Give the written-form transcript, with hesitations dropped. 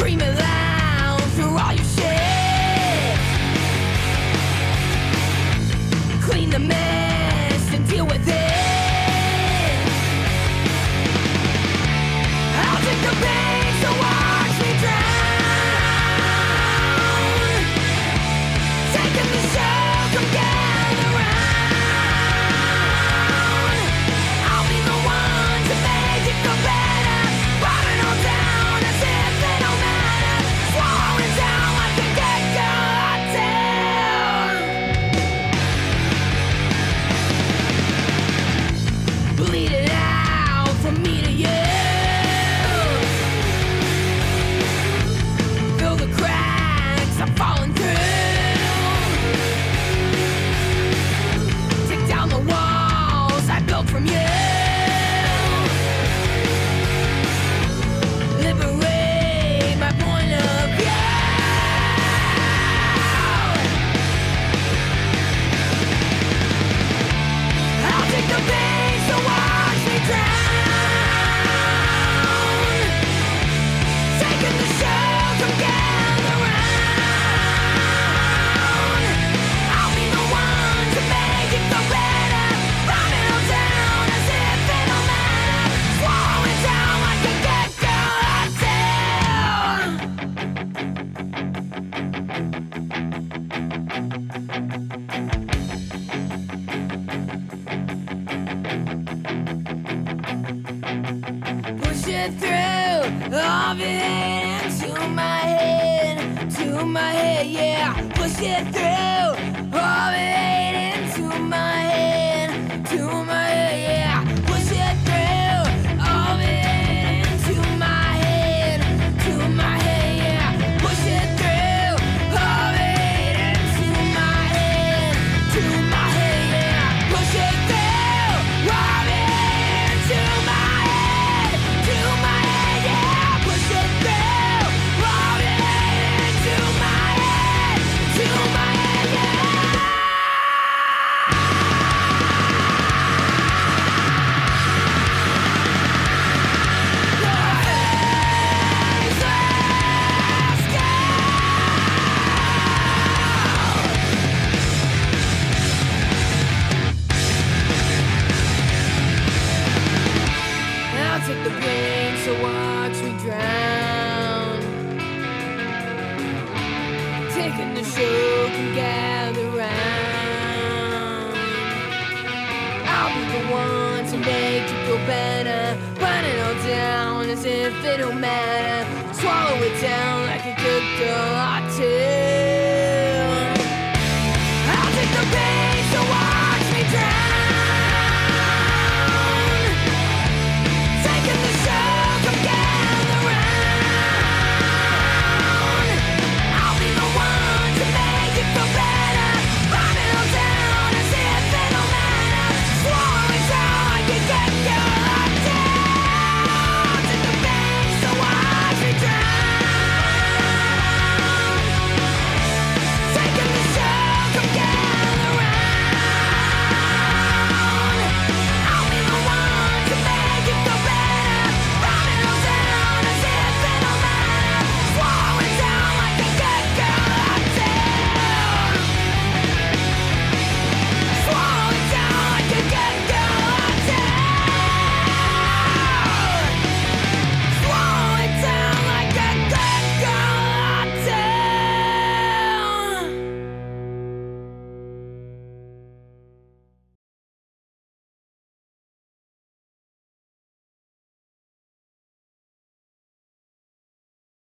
Scream it loud through all your shit. Clean the mess and deal with it. I'll take the pain, so watch me drown. Taking the show, come gather round. I'll be the one to make it go better. Burning all down as if it don't matter. Swallowing down like a gecko hotel. Bleed it out from me to you. Fill the cracks I'm falling through. Take down the walls I built from you. Liberate my point of view. I'll take the pain, so watch me drown. Taking the show, come gather round. I'll be the one to make it go better. Burning all down as if it don't matter. Swallowing down like a gecko hotel. Push it through, all of it into my head, yeah. Push it through, all of it into my head, yeah. Push it through, all of it into my head, yeah. Push it through, all of it into my head, yeah. Push it through, all of it into my head, yeah. Push it through, all of it into my head, yeah. I'll take the pain, so watch me drown. Taking the show, can gather round. I'll be the one to make it go better. Burn it all down as if it don't matter.